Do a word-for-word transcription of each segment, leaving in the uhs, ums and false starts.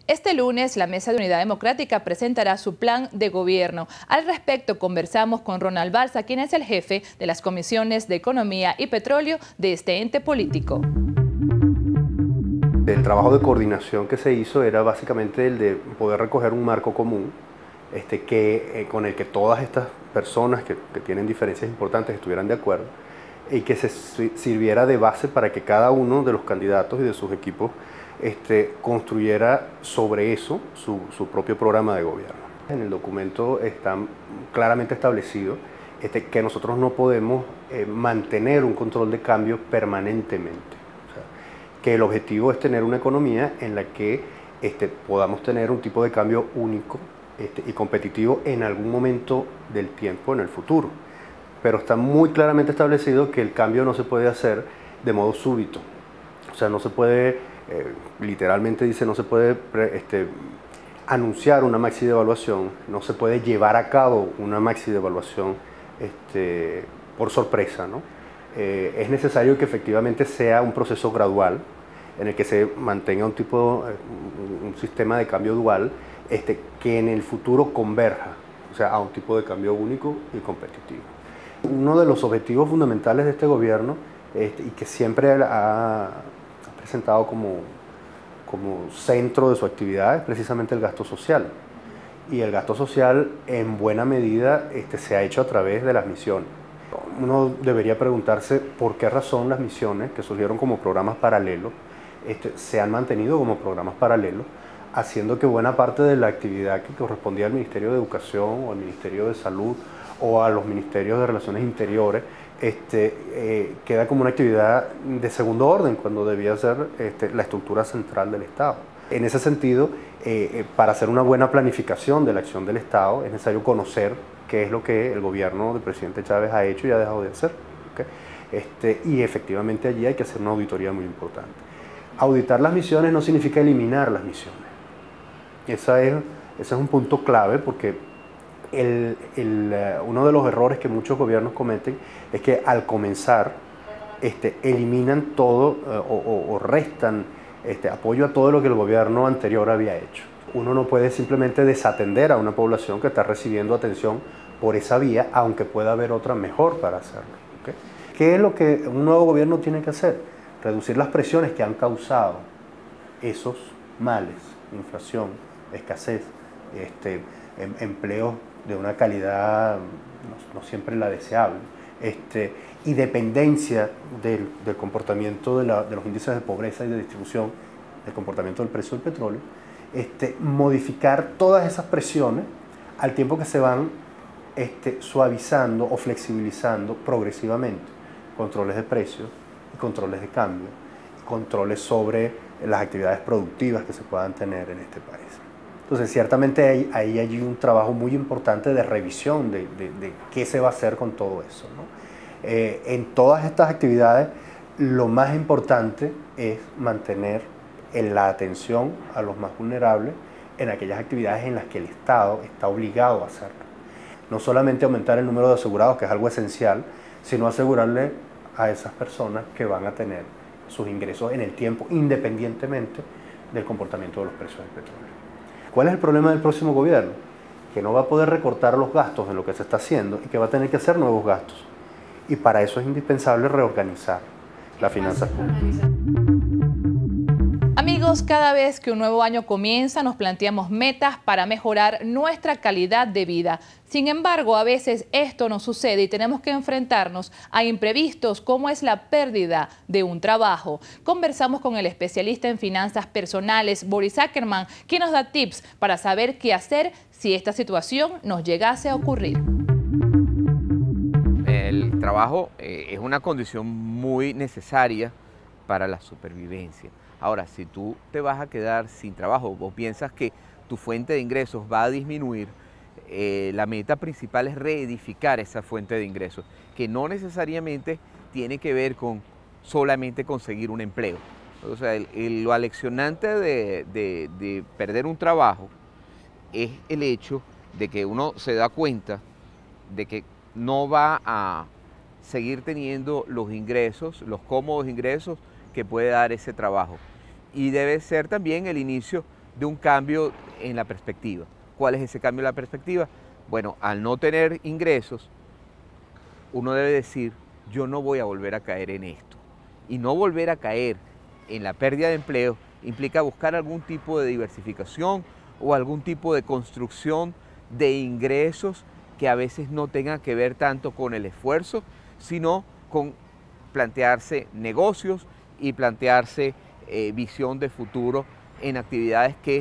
Este lunes, la Mesa de Unidad Democrática presentará su plan de gobierno. Al respecto, conversamos con Ronald Balsa, quien es el jefe de las comisiones de Economía y Petróleo de este ente político. El trabajo de coordinación que se hizo era básicamente el de poder recoger un marco común este, que, eh, con el que todas estas personas que, que tienen diferencias importantes estuvieran de acuerdo y que se sirviera de base para que cada uno de los candidatos y de sus equipos este, construyera sobre eso su, su propio programa de gobierno. En el documento está claramente establecido este, que nosotros no podemos eh, mantener un control de cambio permanentemente. O sea, que el objetivo es tener una economía en la que este, podamos tener un tipo de cambio único este, y competitivo en algún momento del tiempo en el futuro. Pero está muy claramente establecido que el cambio no se puede hacer de modo súbito. O sea, no se puede, eh, literalmente dice, no se puede este, anunciar una maxi devaluación, no se puede llevar a cabo una maxi devaluación este, por sorpresa, ¿no? Eh, es necesario que efectivamente sea un proceso gradual en el que se mantenga un tipo, un, un sistema de cambio dual este, que en el futuro converja, o sea, a un tipo de cambio único y competitivo. Uno de los objetivos fundamentales de este gobierno este, y que siempre ha, ha presentado como, como centro de su actividad es precisamente el gasto social. Y el gasto social en buena medida este, se ha hecho a través de las misiones. Uno debería preguntarse por qué razón las misiones, que surgieron como programas paralelos, este, se han mantenido como programas paralelos, haciendo que buena parte de la actividad que correspondía al Ministerio de Educación o al Ministerio de Salud o a los Ministerios de Relaciones Interiores, este, eh, queda como una actividad de segundo orden cuando debía ser este, la estructura central del Estado. En ese sentido, eh, eh, para hacer una buena planificación de la acción del Estado es necesario conocer qué es lo que el gobierno del presidente Chávez ha hecho y ha dejado de hacer. ¿Okay? Este, y efectivamente allí hay que hacer una auditoría muy importante. Auditar las misiones no significa eliminar las misiones. Esa es, ese es un punto clave porque El, el, uh, uno de los errores que muchos gobiernos cometen es que al comenzar este, eliminan todo uh, o, o restan este, apoyo a todo lo que el gobierno anterior había hecho. Uno no puede simplemente desatender a una población que está recibiendo atención por esa vía, aunque pueda haber otra mejor para hacerlo. ¿Okay? ¿Qué es lo que un nuevo gobierno tiene que hacer? Reducir las presiones que han causado esos males, inflación, escasez, este, em, empleos de una calidad no, no siempre la deseable, este, y dependencia del, del comportamiento de, la, de los índices de pobreza y de distribución, del comportamiento del precio del petróleo, este, modificar todas esas presiones al tiempo que se van este, suavizando o flexibilizando progresivamente controles de precios y controles de cambio, y controles sobre las actividades productivas que se puedan tener en este país. Entonces, ciertamente hay, hay allí un trabajo muy importante de revisión de, de, de qué se va a hacer con todo eso, ¿no? Eh, en todas estas actividades, lo más importante es mantener en la atención a los más vulnerables en aquellas actividades en las que el Estado está obligado a hacerlo. No solamente aumentar el número de asegurados, que es algo esencial, sino asegurarle a esas personas que van a tener sus ingresos en el tiempo, independientemente del comportamiento de los precios del petróleo. ¿Cuál es el problema del próximo gobierno? Que no va a poder recortar los gastos en lo que se está haciendo y que va a tener que hacer nuevos gastos. Y para eso es indispensable reorganizar las finanzas públicas. Amigos, cada vez que un nuevo año comienza nos planteamos metas para mejorar nuestra calidad de vida. Sin embargo, a veces esto no sucede y tenemos que enfrentarnos a imprevistos como es la pérdida de un trabajo. Conversamos con el especialista en finanzas personales, Boris Ackerman, quien nos da tips para saber qué hacer si esta situación nos llegase a ocurrir. El trabajo eh, es una condición muy necesaria para la supervivencia. Ahora, si tú te vas a quedar sin trabajo o piensas que tu fuente de ingresos va a disminuir, eh, la meta principal es reedificar esa fuente de ingresos, que no necesariamente tiene que ver con solamente conseguir un empleo. O sea, el, el, lo aleccionante de, de, de perder un trabajo es el hecho de que uno se da cuenta de que no va a seguir teniendo los ingresos, los cómodos ingresos que puede dar ese trabajo. Y debe ser también el inicio de un cambio en la perspectiva. ¿Cuál es ese cambio en la perspectiva? Bueno, al no tener ingresos, uno debe decir, yo no voy a volver a caer en esto. Y no volver a caer en la pérdida de empleo implica buscar algún tipo de diversificación o algún tipo de construcción de ingresos que a veces no tengan que ver tanto con el esfuerzo, sino con plantearse negocios y plantearse eh, visión de futuro en actividades que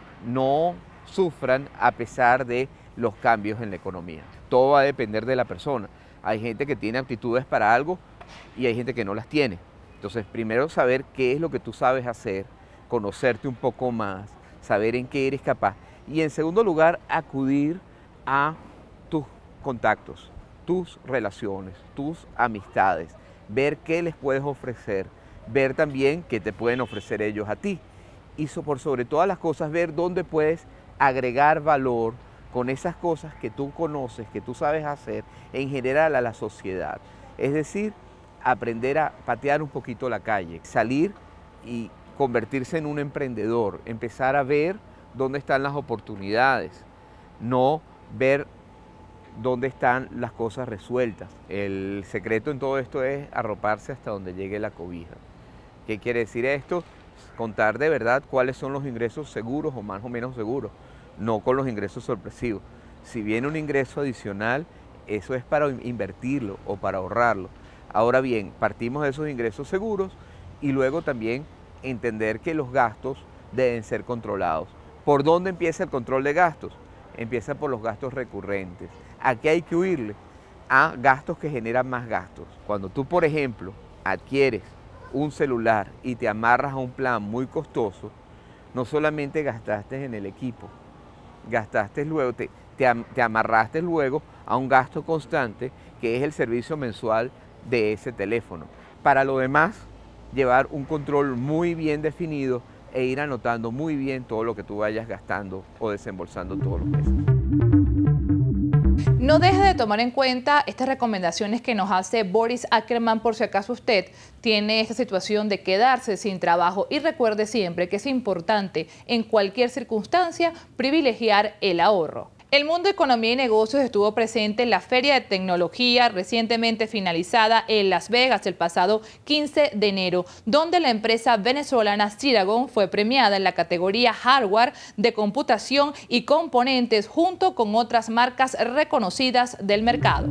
no sufran a pesar de los cambios en la economía. Todo va a depender de la persona. Hay gente que tiene aptitudes para algo y hay gente que no las tiene. Entonces, primero saber qué es lo que tú sabes hacer, conocerte un poco más, saber en qué eres capaz. Y en segundo lugar, acudir a tus contactos, tus relaciones, tus amistades, ver qué les puedes ofrecer, ver también qué te pueden ofrecer ellos a ti. Y por sobre todas las cosas, ver dónde puedes agregar valor con esas cosas que tú conoces, que tú sabes hacer en general a la sociedad. Es decir, aprender a patear un poquito la calle, salir y convertirse en un emprendedor, empezar a ver dónde están las oportunidades, no ver dónde están las cosas resueltas. El secreto en todo esto es arroparse hasta donde llegue la cobija. ¿Qué quiere decir esto? Contar de verdad cuáles son los ingresos seguros o más o menos seguros, no con los ingresos sorpresivos. Si viene un ingreso adicional, eso es para invertirlo o para ahorrarlo. Ahora bien, partimos de esos ingresos seguros y luego también entender que los gastos deben ser controlados. ¿Por dónde empieza el control de gastos? Empieza por los gastos recurrentes. ¿A qué hay que huirle? A gastos que generan más gastos. Cuando tú, por ejemplo, adquieres un celular y te amarras a un plan muy costoso, no solamente gastaste en el equipo, gastaste luego, te, te, te amarraste luego a un gasto constante que es el servicio mensual de ese teléfono. Para lo demás, llevar un control muy bien definido e ir anotando muy bien todo lo que tú vayas gastando o desembolsando todos los meses. No deje de tomar en cuenta estas recomendaciones que nos hace Boris Ackerman por si acaso usted tiene esta situación de quedarse sin trabajo, y recuerde siempre que es importante en cualquier circunstancia privilegiar el ahorro. El mundo de economía y negocios estuvo presente en la Feria de Tecnología recientemente finalizada en Las Vegas el pasado quince de enero, donde la empresa venezolana Ceragon fue premiada en la categoría hardware de computación y componentes junto con otras marcas reconocidas del mercado.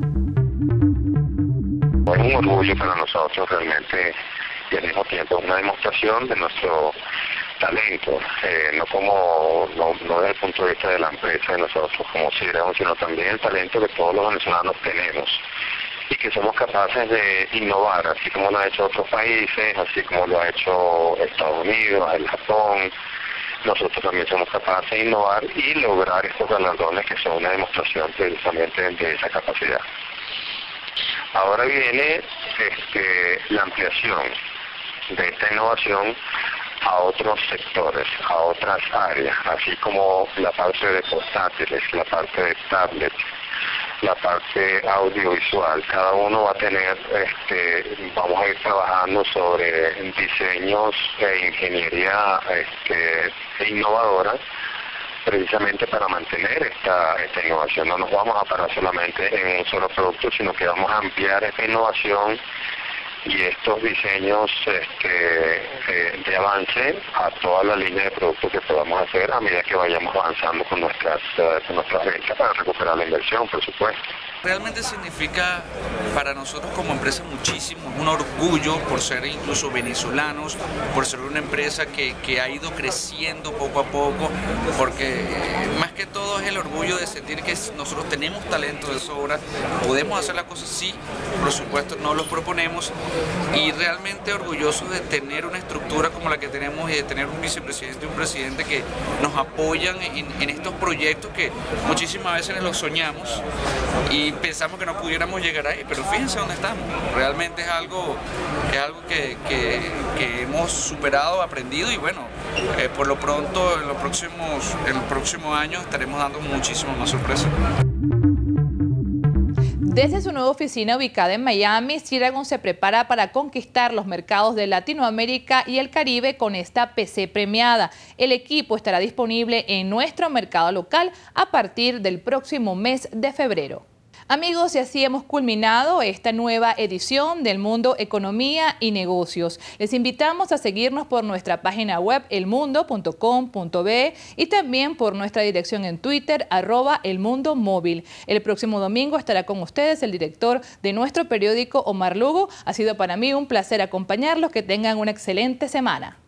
Es un orgullo para nosotros realmente y al mismo tiempo una demostración de nuestro talento, eh, no como no, no desde el punto de vista de la empresa de nosotros como Ceragon, sino también el talento que todos los venezolanos tenemos y que somos capaces de innovar, así como lo han hecho otros países, así como lo ha hecho Estados Unidos, el Japón. Nosotros también somos capaces de innovar y lograr estos galardones que son una demostración precisamente de esa capacidad. Ahora viene este, la ampliación de esta innovación a otros sectores, a otras áreas, así como la parte de portátiles, la parte de tablets, la parte audiovisual. Cada uno va a tener, este, vamos a ir trabajando sobre diseños e ingeniería este, innovadora, precisamente para mantener esta, esta innovación. No nos vamos a parar solamente en un solo producto, sino que vamos a ampliar esta innovación y estos diseños este, eh, de avance a toda la línea de productos que podamos hacer a medida que vayamos avanzando con nuestras, uh, con nuestras ventas para recuperar la inversión, por supuesto. Realmente significa para nosotros como empresa muchísimo, un orgullo por ser incluso venezolanos, por ser una empresa que, que ha ido creciendo poco a poco, porque eh, más que todo es el orgullo de sentir que nosotros tenemos talento de sobra, podemos hacer las cosas, sí, por supuesto no los proponemos, y realmente orgullosos de tener una estructura como la que tenemos y de tener un vicepresidente y un presidente que nos apoyan en, en estos proyectos que muchísimas veces los soñamos y pensamos que no pudiéramos llegar ahí, pero fíjense dónde estamos. Realmente es algo, es algo que, que, que hemos superado, aprendido y bueno, eh, por lo pronto en los próximos, en los próximos años estaremos dando muchísimas más sorpresas. Desde su nueva oficina ubicada en Miami, Ceragon se prepara para conquistar los mercados de Latinoamérica y el Caribe con esta P C premiada. El equipo estará disponible en nuestro mercado local a partir del próximo mes de febrero. Amigos, y así hemos culminado esta nueva edición del Mundo Economía y Negocios. Les invitamos a seguirnos por nuestra página web el mundo punto com punto be y también por nuestra dirección en Twitter, arroba El Mundo Móvil. El próximo domingo estará con ustedes el director de nuestro periódico, Omar Lugo. Ha sido para mí un placer acompañarlos. Que tengan una excelente semana.